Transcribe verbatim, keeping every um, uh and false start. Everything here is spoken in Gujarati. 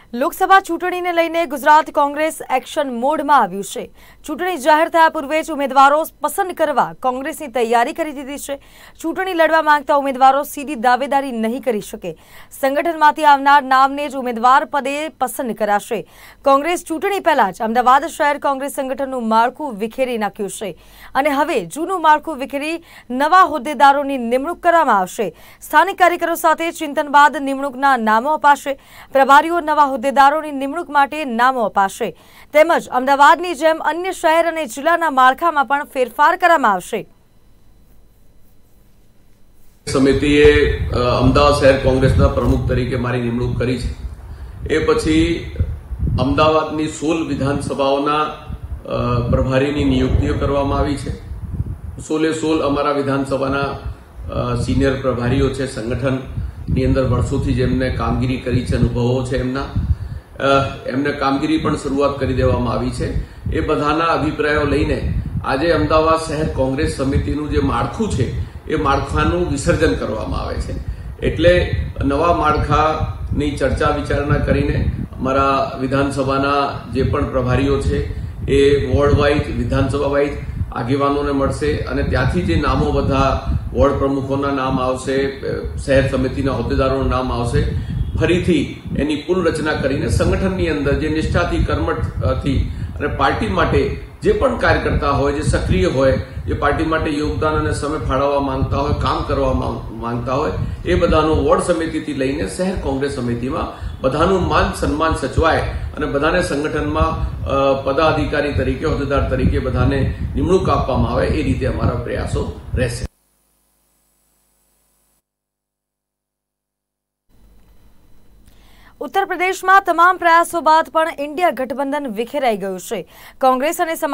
લોકસભા ચૂંટણીને લઈને ગુજરાત કોંગ્રેસ એક્શન મોડમાં આવ્યું છે। ચૂંટણી જાહેર થયા પૂર્વે જ ઉમેદવારો પસંદ કરવા કોંગ્રેસની તૈયારી કરી દીધી છે। ચૂંટણી લડવા માંગતા ઉમેદવારો સીધી દાવેદારી નહીં કરી શકે। સંગઠનમાંથી આવનાર નામને જ ઉમેદવાર પદે પસંદ કરાશે। કોંગ્રેસ ચૂંટણી પહેલા જ અમદાવાદ શહેર કોંગ્રેસ સંગઠનનું માળખું વિખેરી નાખ્યું છે અને હવે જૂનું માળખું વિખેરી નવા હોદ્દેદારોની નિમણૂક કરવામાં આવશે। સ્થાનિક કાર્યકરો સાથે ચિંતન બાદ નિમણૂકના નામો અપાશે। પ્રભારીઓ નવા હોદ્દેદારોની નિમણૂક માટે નામો અપાશે તેમજ અમદાવાદની જેમ અન્ય શહેર અને જિલ્લાના માળખામાં પણ ફેરફાર કરવામાં આવશે। સમિતિએ અમદાવાદ શહેર કોંગ્રેસના પ્રમુખ તરીકે મારી નિમણૂક કરી છે। એ પછી અમદાવાદની સોળ વિધાનસભાઓના પ્રભારીની નિયુક્તિઓ કરવામાં આવી છે। સોળે સોળ અમારા વિધાનસભાના સિનિયર પ્રભારીઓ છે। સંગઠનની અંદર વર્ષોથી જેમને કામગીરી કરી છે, અનુભવો છે એમના એમને કામગીરી પણ શરૂઆત કરી દેવામાં આવી છે। એ બધાના અભિપ્રાયો લઈને આજે અમદાવાદ શહેર કોંગ્રેસ સમિતિનું જે માળખું છે એ માળખાનું વિસર્જન કરવામાં આવે છે। એટલે નવા માળખાની ચર્ચા વિચારણા કરીને અમારા વિધાનસભાના જે પણ પ્રભારીઓ છે એ વોર્ડ વાઇઝ, વિધાનસભા વાઇઝ આગેવાનોને મળશે અને ત્યાંથી જે નામો બધા વોર્ડ પ્રમુખોના નામ આવશે, શહેર સમિતિના હોદ્દેદારોનું નામ આવશે, ફરીથી એની પુનઃરચના કરીને સંગઠનની અંદર જે નિષ્ઠાથી, કર્મઠથી અને પાર્ટી માટે જે પણ કાર્યકર્તા હોય, જે સક્રિય હોય, જે પાર્ટી માટે યોગદાન અને સમય ફાળવવા માંગતા હોય, કામ કરવા માંગતા હોય, એ બધાનું વોર્ડ સમિતિથી લઈને શહેર કોંગ્રેસ સમિતિમાં બધાનું માન સન્માન સચવાય અને બધાને સંગઠનમાં પદાધિકારી તરીકે, હોદ્દેદાર તરીકે બધાને નિમણૂક આપવામાં આવે એ રીતે અમારા પ્રયાસો રહેશે। ઉત્તર પ્રદેશમાં તમામ પ્રયાસો બાદ પણ ઇન્ડિયા ગઠબંધન વિખેરાઈ ગયું છે। કોંગ્રેસ અને